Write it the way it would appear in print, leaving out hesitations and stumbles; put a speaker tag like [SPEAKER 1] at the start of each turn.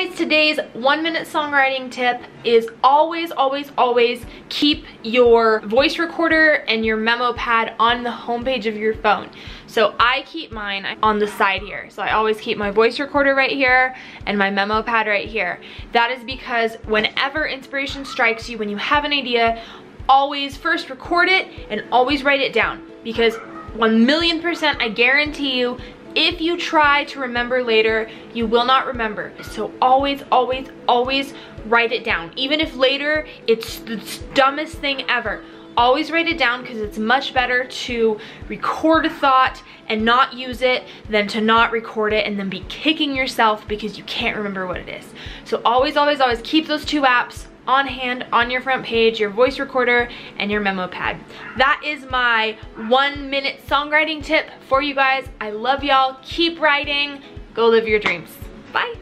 [SPEAKER 1] guys, today's 1-minute songwriting tip is always keep your voice recorder and your memo pad on the homepage of your phone. So I keep mine on the side here. So I always keep my voice recorder right here and my memo pad right here. That is because whenever inspiration strikes you, when you have an idea, always first record it and always write it down, because 1,000,000% I guarantee you, if you try to remember later, you will not remember. So always write it down. Even if later it's the dumbest thing ever, always write it down, because it's much better to record a thought and not use it than to not record it and then be kicking yourself because you can't remember what it is. So always keep those two apps on hand, on your front page, your voice recorder and your memo pad. That is my 1-minute songwriting tip for you guys. I love y'all. Keep writing. Go live your dreams. Bye.